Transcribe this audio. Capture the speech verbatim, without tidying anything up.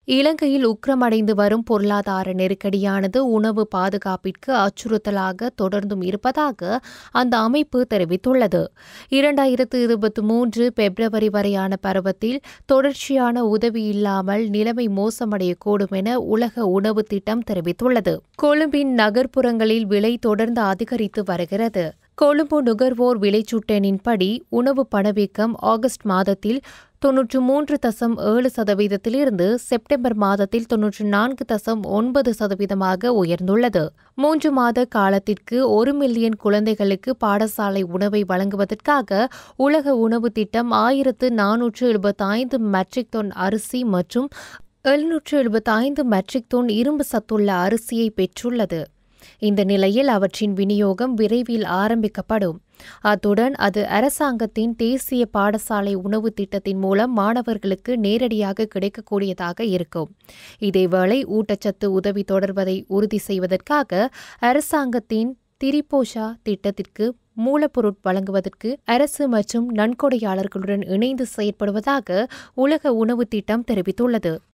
இலங்கையில் உக்கிரமடைந்து வரும் பொருளாதார நெருக்கடியானது உணவு பாதுகாப்பிற்கு அச்சுறுத்தலாக தொடர்ந்தும் இருப்பதாக அந்த அமைப்பு தெரிவித்துள்ளது. இரண்டாயிரத்து இருபத்தி மூன்று பிப்ரவரி வரையான பருவத்தில் தொடர்ச்சியான உதவி இல்லாமல் நிலைமை மோசமடையக்கூடும் என உலக உணவு திட்டம் தெரிவித்துள்ளது. கொழும்பின் நகர்ப்புறங்களில் விலை தொடர்ந்து அதிகரித்து வருகிறது. கொழும்பு நுகர்வோர் விலைச்சுட்டெனின்படி உணவு பணவீக்கம் ஆகஸ்ட் மாதத்தில் தொன்னூற்று மூன்று தசம் ஏழு சதவீதத்திலிருந்து செப்டம்பர் மாதத்தில் தொன்னூற்று நான்கு தசம் ஒன்பது சதவீதமாக உயர்ந்துள்ளது. மூன்று மாத காலத்திற்கு ஒரு மில்லியன் குழந்தைகளுக்கு பாடசாலை உணவை வழங்குவதற்காக உலக உணவு திட்டம் ஆயிரத்து நானூற்று எழுபத்தி ஐந்து மெட்ரிக் டன் அரிசி மற்றும் எழுநூற்று எழுபத்தி ஐந்து மெட்ரிக் டன் இரும்பு சத்துள்ள அரிசியை பெற்றுள்ளது. இந்த நிலையில் அவற்றின் விநியோகம் விரைவில் ஆரம்பிக்கப்படும். அத்துடன் அது அரசாங்கத்தின் தேசிய பாடசாலை உணவு திட்டத்தின் மூலம் மாணவர்களுக்கு நேரடியாக கிடைக்கக்கூடியதாக இருக்கும். இதேவேளை ஊட்டச்சத்து உதவி தொடர்வதை உறுதி செய்வதற்காக அரசாங்கத்தின் திரிபோஷா திட்டத்திற்கு மூலப்பொருட் வழங்குவதற்கு அரசு மற்றும் நன்கொடையாளர்களுடன் இணைந்து செயற்படுவதாக உலக உணவு திட்டம் தெரிவித்துள்ளது.